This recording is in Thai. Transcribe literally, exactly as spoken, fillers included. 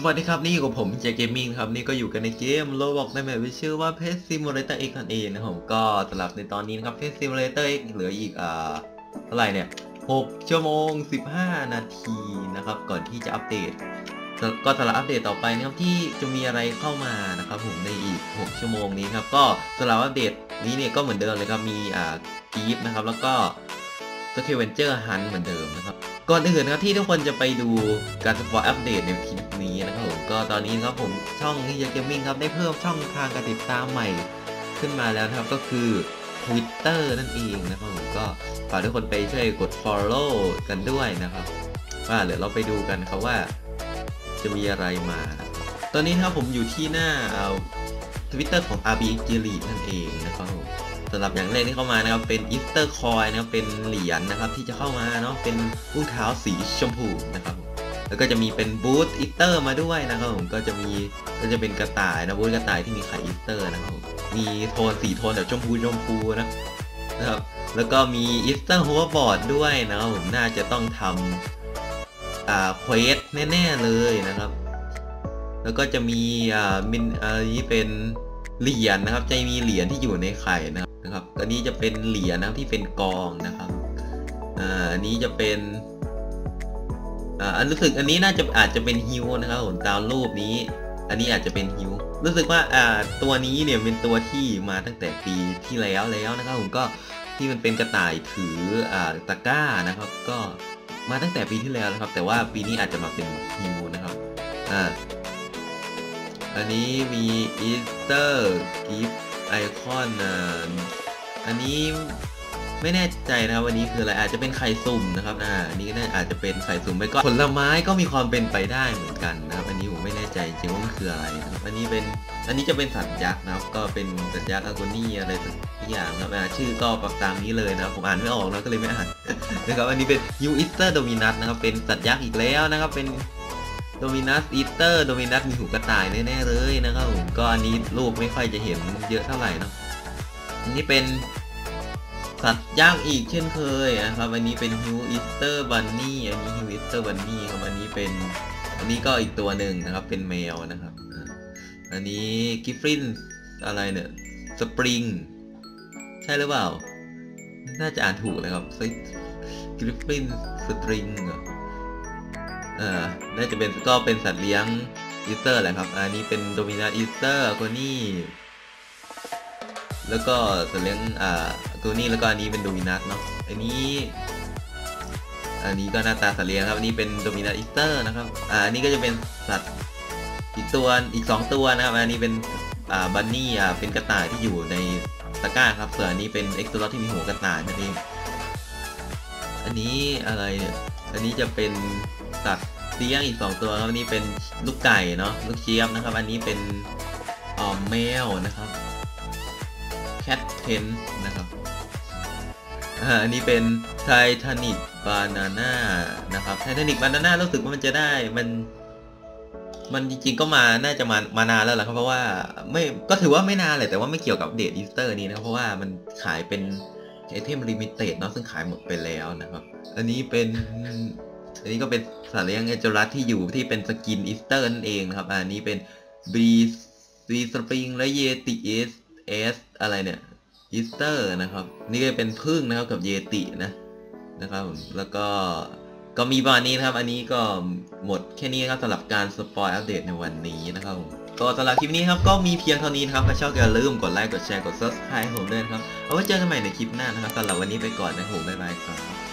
สวัสดีครับนี่อยู่กับผมเจเกมมิ่งครับนี่ก็อยู่กันในเกมโลบอกในแมปที่ชื่อว่า Pet Simulator X นั่นเองนะผมก็สำหรับในตอนนี้นะครับ Pet Simulator X เหลืออีกอ่าเท่าไหร่เนี่ยหกชั่วโมงสิบห้านาทีนะครับก่อนที่จะอัปเดตก็สำหรับอัปเดตต่อไปนะครับที่จะมีอะไรเข้ามานะครับผมในอีกหกชั่วโมงนี้ครับก็สำหรับอัปเดตนี้เนี่ยก็เหมือนเดิมเลยครับมีอ่ากีฟนะครับแล้วก็สเกลเวนเจอร์ฮันเหมือนเดิมนะครับก่อนอื่นนะครับที่ทุกคนจะไปดูการสปอยอัปเดตในคลิปนี้นะครับผมก็ตอนนี้นะครับผมช่องนิยาเกมมิ่งครับได้เพิ่มช่องทางการติดตามใหม่ขึ้นมาแล้วนะครับก็คือ Twitter นั่นเองนะครับผมก็ฝากทุกคนไปช่วยกด follow กันด้วยนะครับว่าเดี๋ยวเราไปดูกันครับว่าจะมีอะไรมาตอนนี้นะครับผมอยู่ที่หน้าเอา Twitter ของ อาร์ บี เอ็กซ์ Elite นั่นเองนะครับผมสำหรับอย่างแรกที่เข้ามานะครับเป็น Easter Coin นะครับเป็นเหรียญ น, นะครับที่จะเข้ามาเนาะเป็นรองเท้าสีชมพูนะครับแล้วก็จะมีเป็นบูธอีสเตอร์มาด้วยนะครับผมก็จะมีก็จะเป็นกระต่ายนะบูธกระต่ายที่มีไข่อีสเตอร์นะครับมีโทนสีโทนแบบชมพูชมพูนะนะครับแล้วก็มีอีสเตอร์โฮเวอร์บอร์ดด้วยนะครับผมน่าจะต้องทำอ่าเควสแน่ๆเลยนะครับแล้วก็จะมีอ่ามินอันนี้เป็นเหรียญ นะครับจะมีเหรียญที่อยู่ในไข่นะครับนะครับอันนี้จะเป็นเหรียญนะครับที่เป็นกองนะครับอ่าอันนี้จะเป็นอ่าอันรู้สึกอันนี้น่าจะอาจจะเป็นฮิวนะครับผมตามรูปนี้อันนี้อาจจะเป็นฮิวรู้สึกว่าอ่าตัวนี้เนี่ยเป็นตัวที่มาตั้งแต่ปีที่แล้วแล้วนะครับผมก็ที่มันเป็นกระต่ายถืออ่าตะกร้านะครับก็มาตั้งแต่ปีที่แล้วนะครับแต่ว่าปีนี้อาจจะมาเป็นฮิวนะครับอ่าอันนี้มีอีสเตอร์กิฟต์ไอคอนอันนี้ไม่แน่ใจนะครับวันนี้คืออะไรอาจจะเป็นไข่สุ่มนะครับอ่าอันนี้น่าอาจจะเป็นไข่สุ่มไปก็ผลไม้ก็มีความเป็นไปได้เหมือนกันนะครับอันนี้ผมไม่แน่ใจจริงว่ามันคืออะไรนะครับอันนี้เป็นอันนี้จะเป็นสัตว์ยักษ์นะครับก็เป็นสัตว์ยักษ์อากูนี่อะไรทุกอย่างครับอ่าชื่อก็ประตามนี้เลยนะผมอ่านไม่ออกนะก็เลยไม่อ่านนะครับอันนี้เป็นยูอิสเตอร์โดมินัสนะครับเป็นสัตว์ยักษ์อีกแล้วนะครับเป็นโดมินัสอีเตอร์โดมินัสมีหูกระต่ายแน่ๆเลยนะครับผมก็อันนี้รูปไม่ค่อยจะเห็นเยอะเท่าไหร่เนาะอันนี้เป็นสัตว์ยักษ์อีกเช่นเคยนะครับอันนี้เป็นฮิวอิสเตอร์บันนี่อันนี้ฮิวอิสเตอร์บันนี่ครับอันนี้เป็นอันนี้ก็อีกตัวหนึ่งนะครับเป็นแมวนะครับอันนี้กิฟฟินอะไรเนี่ยสปริงใช่หรือเปล่าน่าจะอ่านถูกเลยครับกิฟฟินสตริงเอ่อน่าจะเป็นก็เป็นสัตว์เลี้ยงอีสเตอร์แหละครับอันนี้เป็นโดมินัสอีสเตอร์คนนี้แล้วก็สัตว์เลี้ยงอ่าตัวนี้แล้วก็อันนี้เป็นโดมินัสเนาะอันนี้อันนี้ก็หน้าตาสัตว์เลี้ยงครับอันนี้เป็นโดมินัสอีสเตอร์นะครับอ่าอันนี้ก็จะเป็นสัตว์อีกตัวอีกสองตัวนะครับอันนี้เป็นอ่าบันนี่อ่าเป็นกระต่ายที่อยู่ในตะกร้าครับส่วนอันนี้เป็นเอ็กซ์โซลอทที่มีหัวกระต่ายนั่นเองอันนี้อะไรเนี่ยอันนี้จะเป็นสัตว์เลี้ยงอีกสองตัวครับอันนี้เป็นลูกไก่เนาะลูกเจี๊ยบนะครับอันนี้เป็นอ่อแมวนะครับแคทเพนนะครับอันนี้เป็นไททานิกบานาน่านะครับไททานิกบานาน่ารู้สึกว่ามันจะได้มันมันจริงๆก็มาน่าจะมามานานแล้วแหละครับเพราะว่าไม่ก็ถือว่าไม่นานเลยแต่ว่าไม่เกี่ยวกับเดทอีสเตอร์นี้นะครับเพราะว่ามันขายเป็นไอเทมลิมิเต็ดเนาะซึ่งขายหมดไปแล้วนะครับอันนี้เป็นอันนี้ก็เป็นสัตว์เลี้ยงเอเจอรัสที่อยู่ที่เป็นสกินอีสเตอร์นั่นเองนะครับอันนี้เป็นบีบีสปริงและเยติเอสเอสอะไรเนี่ยอีสเตอร์นะครับนี่ก็เป็นพึ่งนะครับกับเยตินะนะครับแล้วก็ก็มีประมาณนี้นะครับอันนี้ก็หมดแค่นี้ครับสำหรับการสปอยอัปเดตในวันนี้นะครับก็สำหรับคลิปนี้ครับก็มีเพียงเท่านี้นะครับถ้าชอบอย่าลืมกดไลค์กดแชร์กด ซับสไครบ์ ให้ผมด้วยครับเอาไว้เจอกันใหม่ในคลิปหน้านะครับสำหรับวันนี้ไปก่อนนะครับบ๊ายบายครับ